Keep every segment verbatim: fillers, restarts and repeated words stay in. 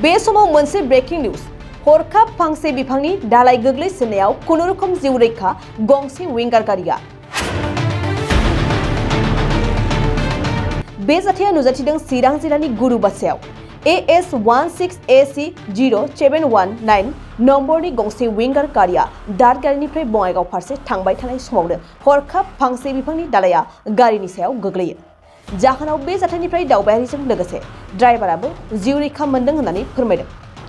बे समाव मोनसे breaking news हरखाब फांसे बिफांनि दालाइ गोग्लैसोनायाव खुनुरुखुम जिउ रैखा गंसे विंगार गारिया बे जाथाया नुजाथिदों चिरां जिल्लानि गुरुबासायाव A S one six A C zero seven one nine नम्बरनि गंसे विंगार गारिया दादगारिनिफ्राय बङाइगाव फारसे थांबाय थानाय समावनो हरखाब फांसे बिफांनि दालाइया गारिनि सायाव गोग्लैयो। जाहोनाव बे जाथायनिफ्राय दावबायारिजों लोगोसे ड्राइभाराबो जिउ रैखा मोनदों होननानै फोरमायदों।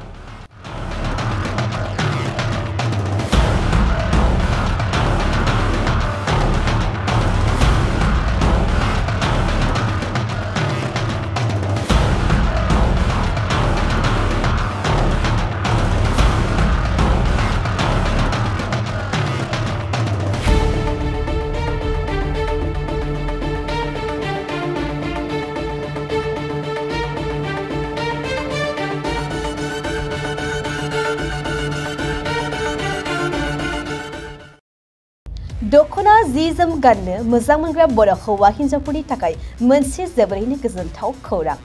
दखना जि जोम गाननो मोजां मोनग्रा बर' हौवा हिन्जावफोरनि थाखाय मोनसे जोबोरैनो गोजोनथाव खौरां।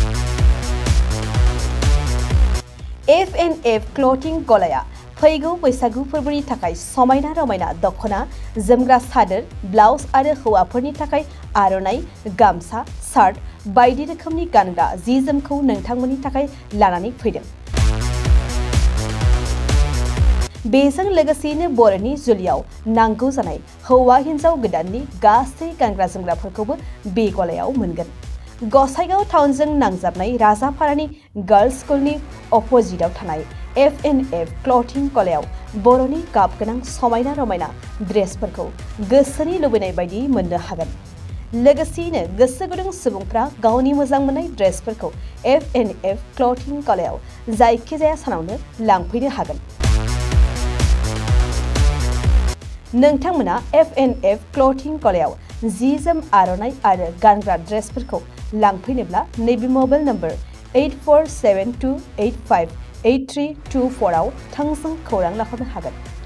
एफ एन्ड एफ क्लथिं गलाया फैगौ बैसागु फोरबोनि थाखाय समायना रमायना दखना, जोमग्रा सादोर, ब्लाउज आरो हौवाफोरनि थाखाय आर'नाइ, गामसा, शार्ट बायदि रोखोमनि गानग्रा जि जोमखौ नोंथांमोननि थाखाय लानानै फैदों। बेजों लोगोसेनो बर'नि जुलियाव नांगौ जानाय हौवा हिन्जाव गोदाननि गासै गानग्रा जोमग्राफोरखौबो बे गलायाव मोनगोन। गसाइगाव टाउनजों नांजाबनाय राजापारानि गार्लस स्कुलनि अपोजिटआव थानाय एफ एन्ड एफ क्लथिं गलायाव बर'नि गाब गोनां समायना रमायना ड्रेसफोरखौ गोसोनि लुबैनाय बायदि मोननो हागोन। लोगोसेयैनो गोसो गुदुं सुबुंफ्रा गावनि मोजां मोननाय ड्रेसफोरखौ एफ एन्ड एफ क्लथिं गलायाव जायखिजाया सानावनो लांफैनो हागोन। नोंथांमोना एफ एन्ड एफ क्लथिं गलायाव जि जोम आर'नाइ आरो गानग्रा ड्रेसफोरखौ लांफैनोब्ला नैबे mobile number eight four seven two eight five eight three two four आव थोंजों खौरां लाहरनो हागोन।